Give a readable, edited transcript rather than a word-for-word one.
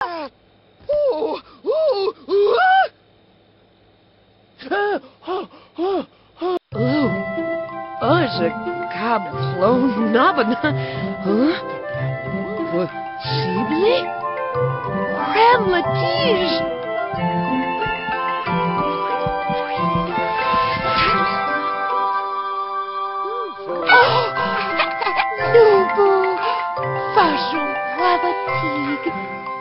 Oh, ze kabelfloon nabben. Possible? Crème la tige. Nouveau, façon lavatique.